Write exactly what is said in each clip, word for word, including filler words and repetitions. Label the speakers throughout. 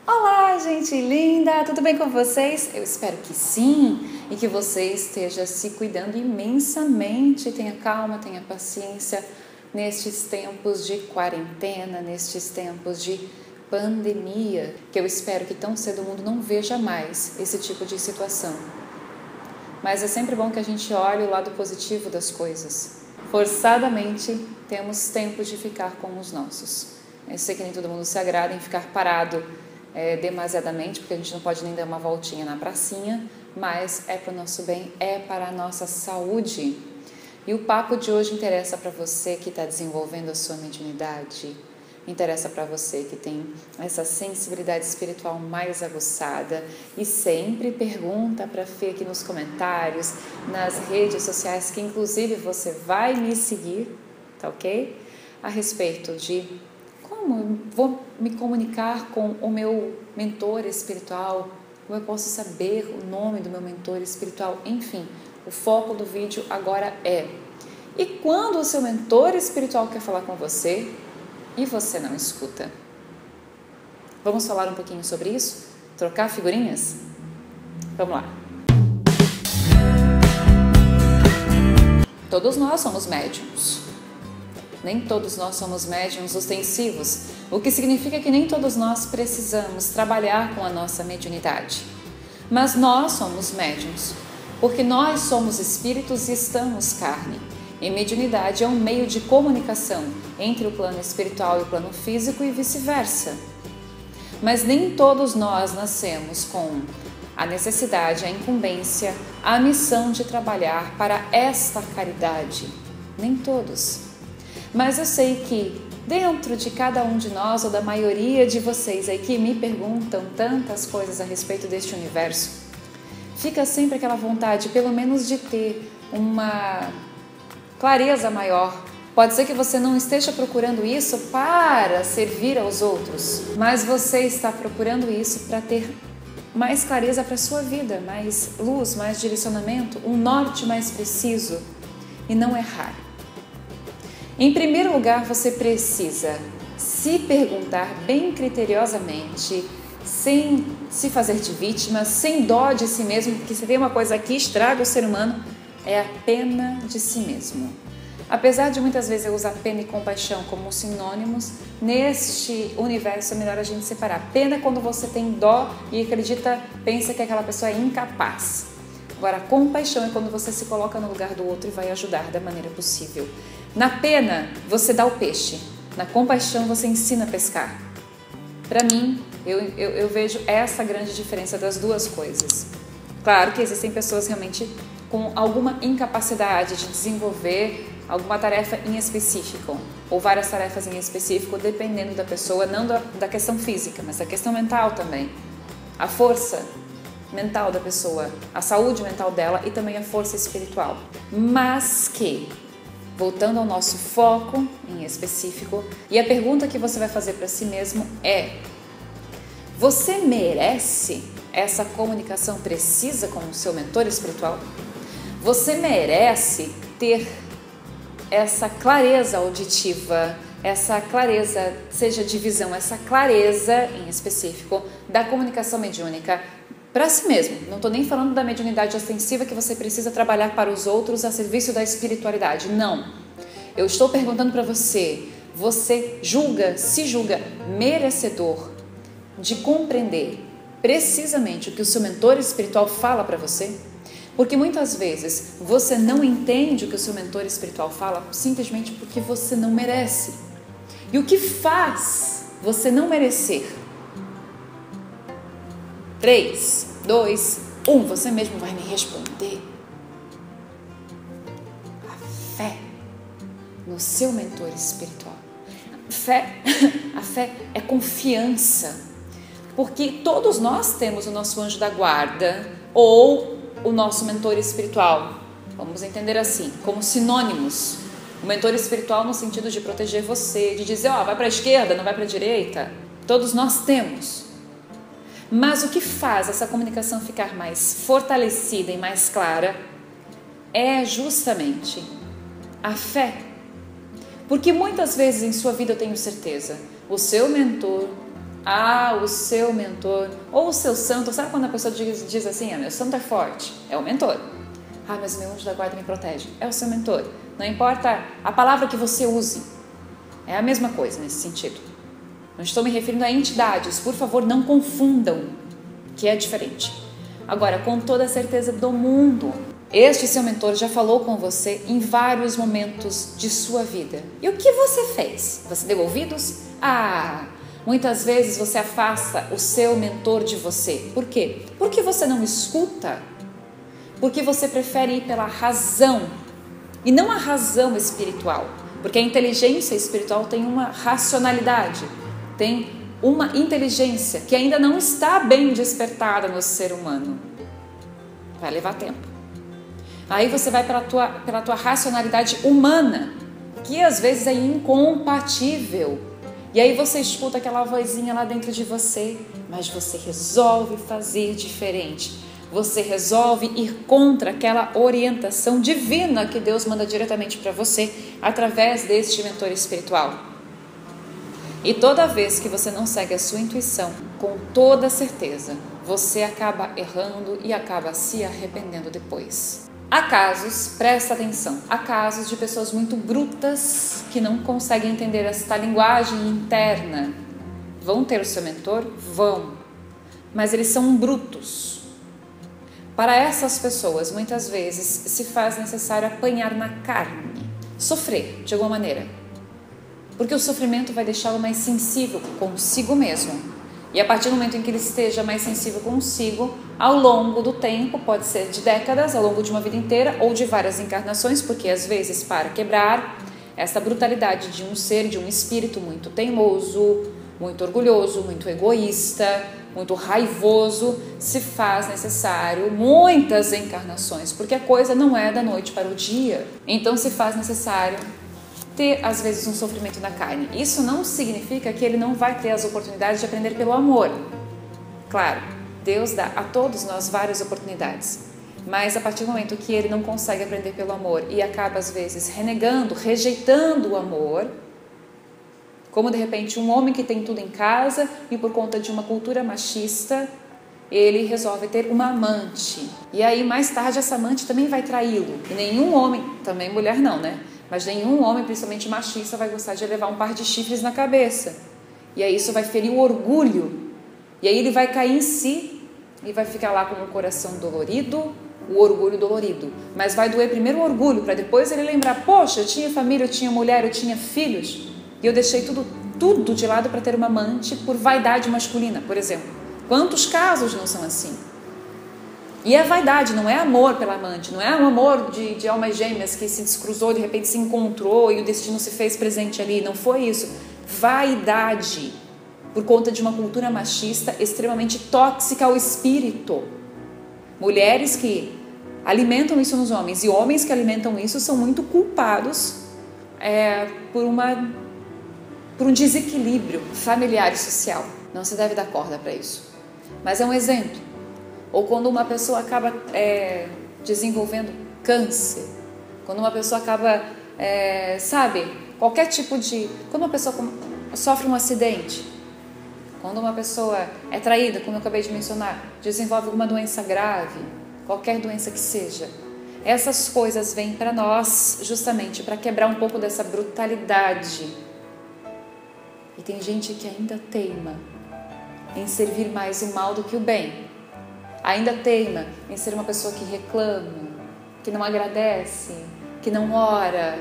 Speaker 1: Olá, gente linda! Tudo bem com vocês? Eu espero que sim e que você esteja se cuidando imensamente. Tenha calma, tenha paciência nestes tempos de quarentena, nestes tempos de pandemia, que eu espero que tão cedo o mundo não veja mais esse tipo de situação. Mas é sempre bom que a gente olhe o lado positivo das coisas. Forçadamente temos tempo de ficar com os nossos. Eu sei que nem todo mundo se agrada em ficar parado É, demasiadamente, porque a gente não pode nem dar uma voltinha na pracinha, mas é para o nosso bem, é para a nossa saúde. E o papo de hoje interessa para você que está desenvolvendo a sua mediunidade, interessa para você que tem essa sensibilidade espiritual mais aguçada e sempre pergunta para a Fê aqui nos comentários, nas redes sociais, que inclusive você vai me seguir, tá ok? A respeito de como vou me comunicar com o meu mentor espiritual, como eu posso saber o nome do meu mentor espiritual, enfim, o foco do vídeo agora é: e quando o seu mentor espiritual quer falar com você e você não escuta? Vamos falar um pouquinho sobre isso? Trocar figurinhas? Vamos lá! Todos nós somos médiums. Nem todos nós somos médiums ostensivos, o que significa que nem todos nós precisamos trabalhar com a nossa mediunidade. Mas nós somos médiums, porque nós somos espíritos e estamos carne. E mediunidade é um meio de comunicação entre o plano espiritual e o plano físico e vice-versa. Mas nem todos nós nascemos com a necessidade, a incumbência, a missão de trabalhar para esta caridade. Nem todos. Mas eu sei que dentro de cada um de nós, ou da maioria de vocês aí que me perguntam tantas coisas a respeito deste universo, fica sempre aquela vontade, pelo menos, de ter uma clareza maior. Pode ser que você não esteja procurando isso para servir aos outros, mas você está procurando isso para ter mais clareza para a sua vida, mais luz, mais direcionamento, um norte mais preciso e não errar. Em primeiro lugar, você precisa se perguntar bem criteriosamente, sem se fazer de vítima, sem dó de si mesmo, porque se tem uma coisa que estraga o ser humano, é a pena de si mesmo. Apesar de muitas vezes eu usar pena e compaixão como sinônimos, neste universo é melhor a gente separar. Pena é quando você tem dó e acredita, pensa que aquela pessoa é incapaz. Agora, compaixão é quando você se coloca no lugar do outro e vai ajudar da maneira possível. Na pena, você dá o peixe. Na compaixão, você ensina a pescar. Para mim, eu, eu, eu vejo essa grande diferença das duas coisas. Claro que existem pessoas realmente com alguma incapacidade de desenvolver alguma tarefa em específico, ou várias tarefas em específico, dependendo da pessoa, não da, da questão física, mas da questão mental também. A força mental da pessoa, a saúde mental dela e também a força espiritual. Mas que, voltando ao nosso foco em específico, e a pergunta que você vai fazer para si mesmo é: você merece essa comunicação precisa com o seu mentor espiritual? Você merece ter essa clareza auditiva, essa clareza, seja de visão, essa clareza em específico da comunicação mediúnica para si mesmo? Não estou nem falando da mediunidade ostensiva que você precisa trabalhar para os outros a serviço da espiritualidade. Não. Eu estou perguntando para você, você julga, se julga merecedor de compreender precisamente o que o seu mentor espiritual fala para você? Porque muitas vezes você não entende o que o seu mentor espiritual fala simplesmente porque você não merece. E o que faz você não merecer? três, dois, um, você mesmo vai me responder. A fé no seu mentor espiritual. A fé, a fé é confiança, porque todos nós temos o nosso anjo da guarda ou o nosso mentor espiritual. Vamos entender assim, como sinônimos. O mentor espiritual no sentido de proteger você, de dizer, ó, oh, vai para a esquerda, não vai para a direita. Todos nós temos. Mas o que faz essa comunicação ficar mais fortalecida e mais clara é justamente a fé. Porque muitas vezes em sua vida, eu tenho certeza, o seu mentor Ah, o seu mentor ou o seu santo. Sabe quando a pessoa diz, diz assim, ah, meu santo é forte? É o mentor. Ah, mas o meu anjo da guarda me protege. É o seu mentor. Não importa a palavra que você use. É a mesma coisa nesse sentido. Não estou me referindo a entidades. Por favor, não confundam, que é diferente. Agora, com toda a certeza do mundo, este seu mentor já falou com você em vários momentos de sua vida. E o que você fez? Você deu ouvidos? Ah, muitas vezes você afasta o seu mentor de você. Por quê? Porque você não escuta. Porque você prefere ir pela razão e não a razão espiritual. Porque a inteligência espiritual tem uma racionalidade, tem uma inteligência que ainda não está bem despertada no ser humano. Vai levar tempo. Aí você vai pela tua, pela tua racionalidade humana, que às vezes é incompatível. E aí você escuta aquela vozinha lá dentro de você, mas você resolve fazer diferente. Você resolve ir contra aquela orientação divina que Deus manda diretamente para você através deste mentor espiritual. E toda vez que você não segue a sua intuição, com toda certeza, você acaba errando e acaba se arrependendo depois. Há casos, presta atenção, há casos de pessoas muito brutas que não conseguem entender esta linguagem interna. Vão ter o seu mentor? Vão. Mas eles são brutos. Para essas pessoas, muitas vezes, se faz necessário apanhar na carne, sofrer de alguma maneira, porque o sofrimento vai deixá-lo mais sensível consigo mesmo. E a partir do momento em que ele esteja mais sensível consigo, ao longo do tempo, pode ser de décadas, ao longo de uma vida inteira ou de várias encarnações, porque às vezes para quebrar essa brutalidade de um ser, de um espírito muito teimoso, muito orgulhoso, muito egoísta, muito raivoso, se faz necessário muitas encarnações, porque a coisa não é da noite para o dia. Então se faz necessário ter, às vezes, um sofrimento na carne. Isso não significa que ele não vai ter as oportunidades de aprender pelo amor. Claro, Deus dá a todos nós várias oportunidades, mas a partir do momento que ele não consegue aprender pelo amor e acaba, às vezes, renegando, rejeitando o amor, como de repente um homem que tem tudo em casa e por conta de uma cultura machista, ele resolve ter uma amante. E aí mais tarde essa amante também vai traí-lo. E nenhum homem, também mulher não, né? Mas nenhum homem, principalmente machista, vai gostar de levar um par de chifres na cabeça. E aí isso vai ferir o orgulho. E aí ele vai cair em si e vai ficar lá com o coração dolorido, o orgulho dolorido. Mas vai doer primeiro o orgulho, para depois ele lembrar, poxa, eu tinha família, eu tinha mulher, eu tinha filhos, e eu deixei tudo, tudo de lado para ter uma amante por vaidade masculina, por exemplo. Quantos casos não são assim? E é vaidade, não é amor pela amante, não é um amor de, de almas gêmeas que se descruzou, de repente se encontrou e o destino se fez presente ali. Não foi isso. Vaidade, por conta de uma cultura machista extremamente tóxica ao espírito. Mulheres que alimentam isso nos homens e homens que alimentam isso são muito culpados é, por uma... por um desequilíbrio familiar e social. Não se deve dar corda para isso. Mas é um exemplo. Ou quando uma pessoa acaba é, desenvolvendo câncer, quando uma pessoa acaba, é, sabe, qualquer tipo de... Quando uma pessoa sofre um acidente, quando uma pessoa é traída, como eu acabei de mencionar, desenvolve alguma doença grave, qualquer doença que seja, essas coisas vêm para nós justamente para quebrar um pouco dessa brutalidade. E tem gente que ainda teima em servir mais o mal do que o bem. Ainda teima em ser uma pessoa que reclama, que não agradece, que não ora,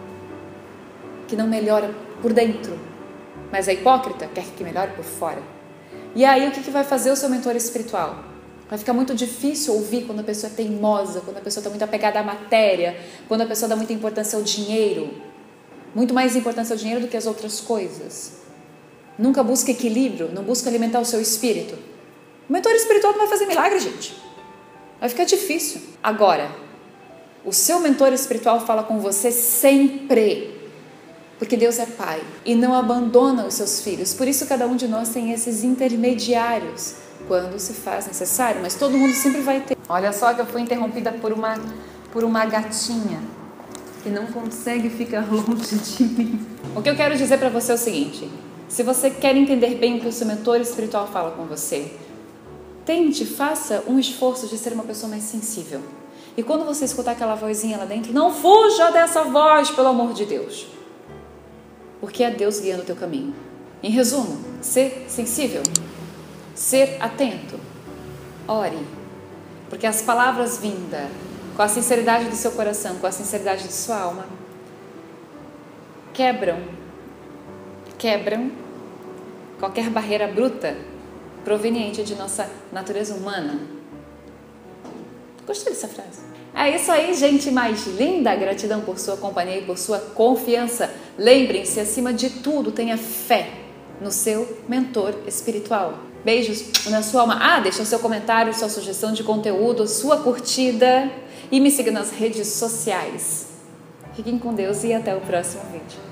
Speaker 1: que não melhora por dentro. Mas é hipócrita, quer que melhore por fora. E aí o que vai fazer o seu mentor espiritual? Vai ficar muito difícil ouvir quando a pessoa é teimosa, quando a pessoa está muito apegada à matéria, quando a pessoa dá muita importância ao dinheiro. Muito mais importância ao dinheiro do que às outras coisas. Nunca busca equilíbrio, não busca alimentar o seu espírito. O mentor espiritual não vai fazer milagre, gente. Vai ficar difícil. Agora, o seu mentor espiritual fala com você sempre, porque Deus é Pai e não abandona os seus filhos. Por isso cada um de nós tem esses intermediários quando se faz necessário, mas todo mundo sempre vai ter. Olha só que eu fui interrompida por uma, por uma gatinha que não consegue ficar longe de mim. O que eu quero dizer para você é o seguinte: Se você quer entender bem o que o seu mentor espiritual fala com você, tente, faça um esforço de ser uma pessoa mais sensível. E quando você escutar aquela vozinha lá dentro, não fuja dessa voz, pelo amor de Deus. Porque é Deus guiando o teu caminho. Em resumo, ser sensível, ser atento, ore. Porque as palavras vindas com a sinceridade do seu coração, com a sinceridade de sua alma, quebram, quebram qualquer barreira bruta proveniente de nossa natureza humana. Gostei dessa frase. É isso aí, gente mais linda. Gratidão por sua companhia e por sua confiança. Lembrem-se, acima de tudo, tenha fé no seu mentor espiritual. Beijos na sua alma. Ah, deixa seu comentário, sua sugestão de conteúdo, sua curtida e me siga nas redes sociais. Fiquem com Deus e até o próximo vídeo.